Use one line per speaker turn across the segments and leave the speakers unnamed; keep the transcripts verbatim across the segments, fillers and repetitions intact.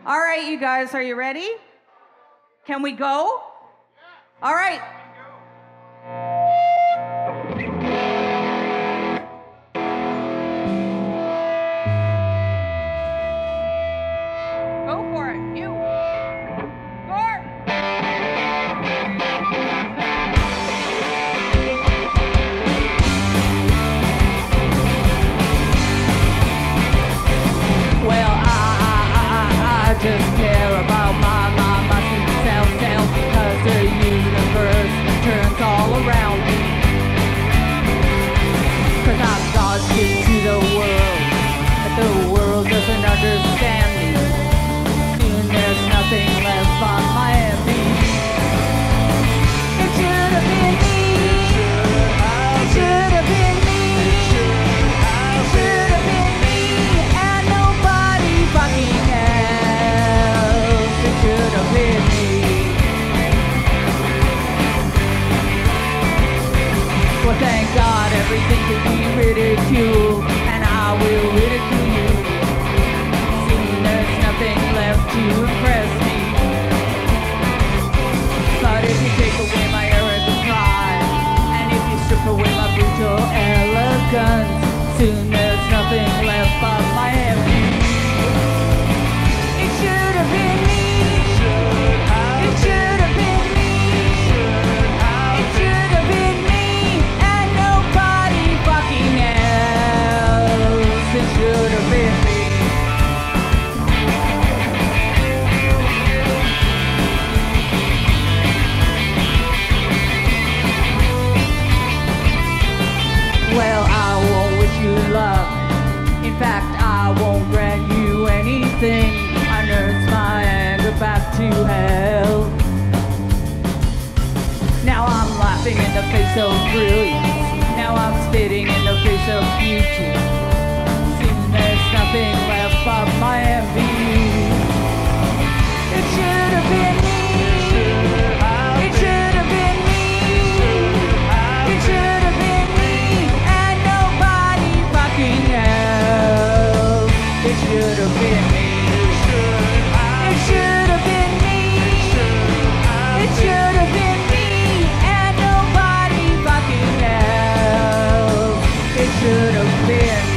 All right, you guys, are you ready? Can we go? All right. Go for it. You. Gord. Well, I, I, I, I just care about my, my, my sweet self, self, because the universe turns all around me. Cause I'm God's gift to the world, but the world doesn't understand me. Soon there's nothing left on my envy. It should have been me. It should have been me. It should have been me. And nobody fucking else. It should have been me. Well, thank God everything can be ridiculed, and I will ridicule you. Soon there's nothing left to impress me. But if you take away my arrogant pride, and if you strip away my brutal elegance, soon there's nothing left but my envy. It should have been me. It should have been me. It should have been me, and nobody fucking else. It should have been me. Well, I won't wish you luck. In fact, I won't grant you anything. I nurse my anger back to hell. Now I'm laughing in the face of brilliance. Now I'm spitting in the face of beauty. Soon there's nothing left but my envy. It should have been me. It should have been me. It should have been me, and nobody fucking else. It should have been me. It should have been me. It should have been me, and nobody fucking else. It should have been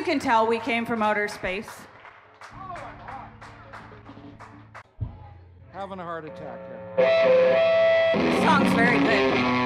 can tell we came from outer space.
Having a heart attack here.
This song's very good.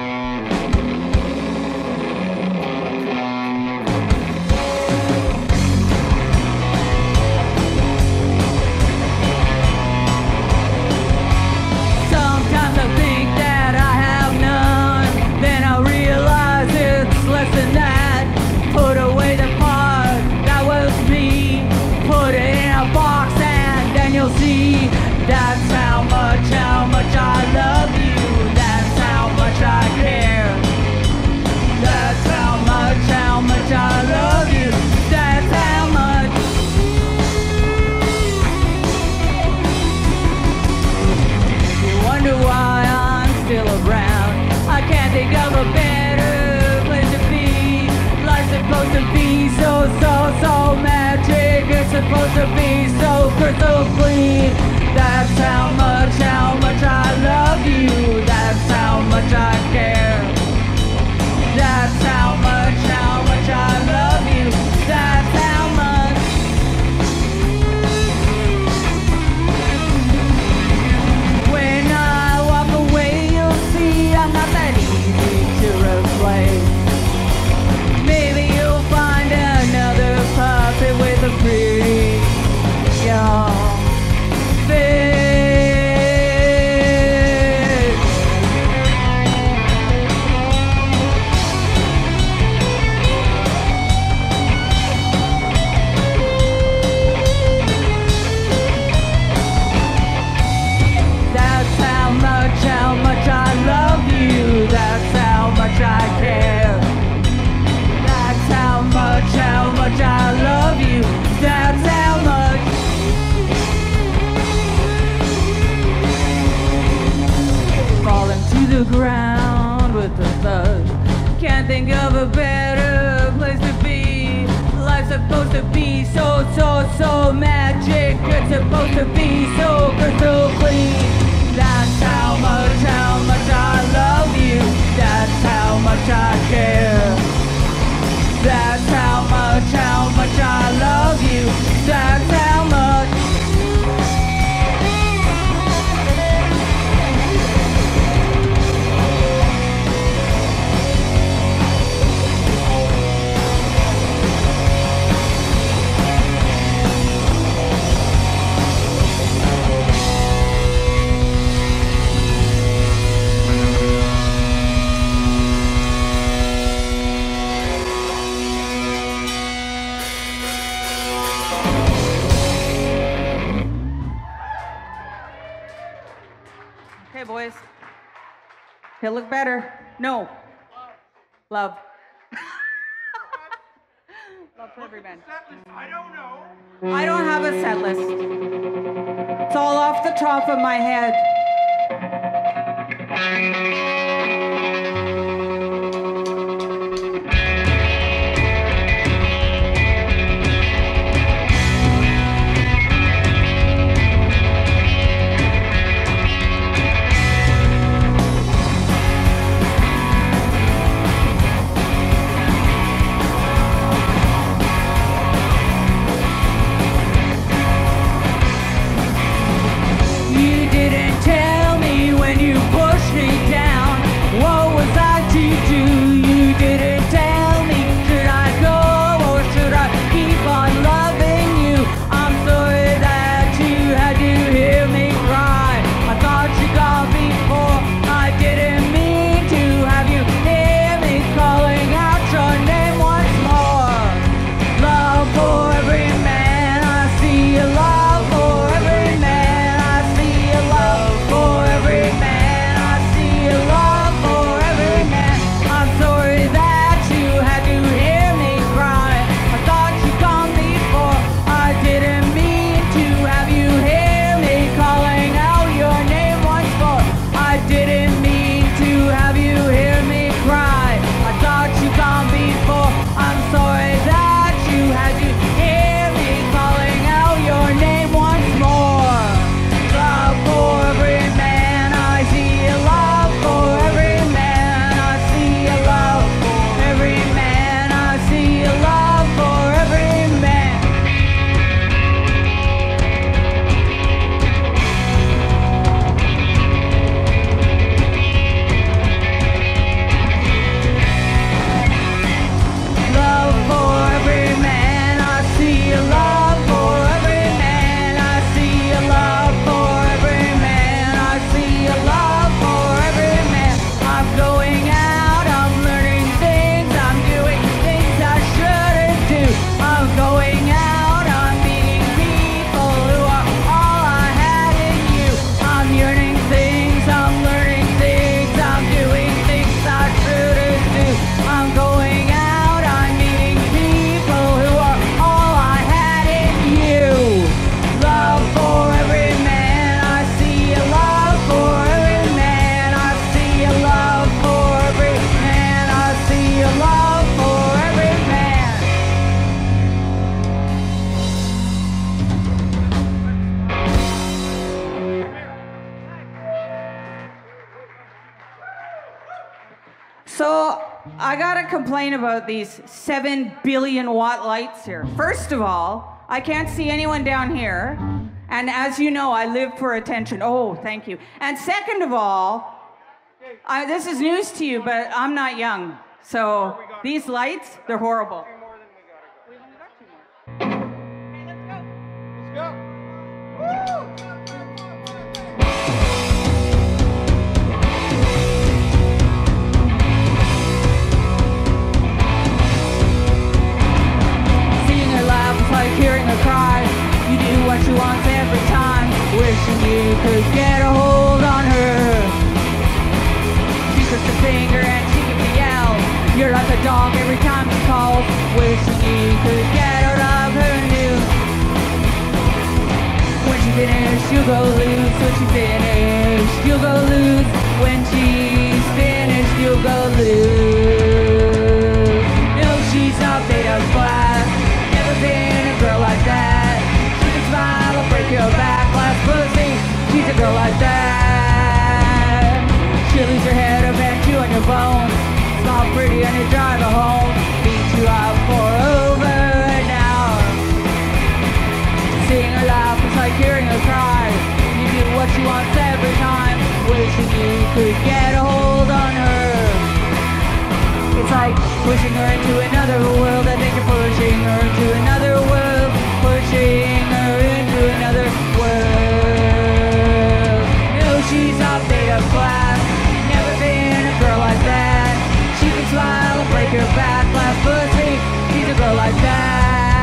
Sometimes I think that I have none, then I realize it's less than that. Put away the part that was me, put it in a box and then you'll see. That's how much, how much I love you. That's how much I care. That's how much, how much I love you. That's how much. You wonder why I'm still around. I can't think of a better place to be. Life's supposed to be so, so, so magic. It's supposed to be so crystal clean. That's how much, how much I love you. That's how much I care. That's how much, how much I love you. That's how much. When I walk away, you'll see I'm not that easy to replace. Maybe you'll find another puppet with a pretty young the ground with a thud. Can't think of a better place to be. Life's supposed to be so, so, so magic. It's supposed to be so crystal clean. That's how much, how much I love you. That's how much I care. That's how much, how much I love you. That's how much. Okay, boys. He'll look better. No. Love. Love for every man.
I don't know.
I don't have a set list. It's all off the top of my head. You didn't tell me when you pushed me down. So I gotta complain about these seven billion watt lights here. First of all, I can't see anyone down here. And as you know, I live for attention. Oh, thank you. And second of all, I, this is news to you, but I'm not young. So these lights, they're horrible. We've only got two more. Okay, let's go.
Let's go.
Seeing her laugh is like hearing her cry. You do what she wants every time, wishing you could get a hold on her. She crooks her finger and she gives a yell. You're like a dog every time she calls, wishing you could get out of her noose. When she's finished, you'll go loose. When she's finished, you'll go loose. When she's finished, you'll go loose. No, she's not made of glass. Never been a girl like that. She can smile and break your back. Glass pussy, she's a girl like that. She'll lose her head up and chew on your bones. Smile pretty and you drive her home. Beat you out for over an hour. Seeing her laugh is like hearing her cry. You do what she wants every time, wishing you could get a hold on her. It's like pushing her into another world. I think you're pushing her into another world. Pushing her into another world. You know she's not made of glass. Never been a girl like that. She can smile and break your back. Glass pussy, she's a girl like that.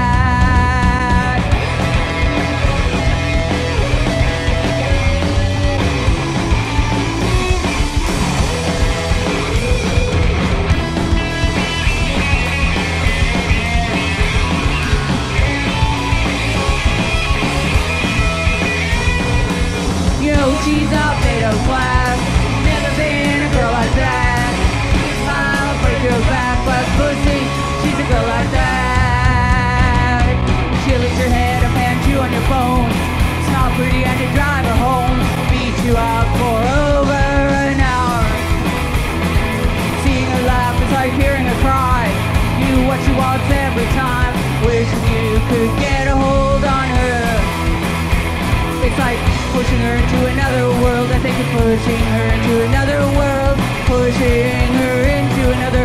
You know she's not made of glass. Never been a girl like that. She can smile and break your back. Glass pussy, she's a girl like that. She'll lift your head up and chew on your bones. Smile pretty and you drive her home. Beat you out for over an hour. Seeing her laugh is like hearing her cry. You do what she wants every time, wishing you could get a hold on her. It's like pushing her into another world. I think you're pushing her into another world. Pushing her into another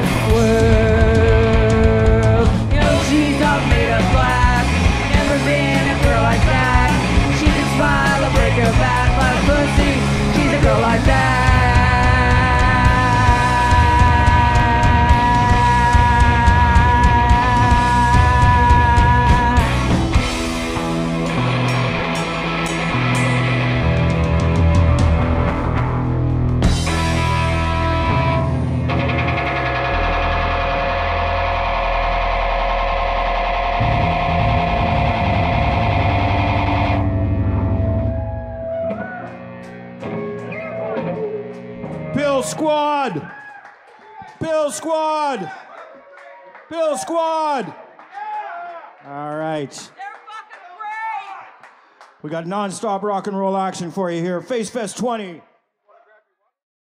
world. You know she's not made of glass. Never been a girl like that. She can smile and break her back. Like pussy, she's a girl like that.
Bill Squad! Bill Squad! Bill Squad! All right.
They're fucking great!
We got non-stop rock and roll action for you here. Facefest twenty.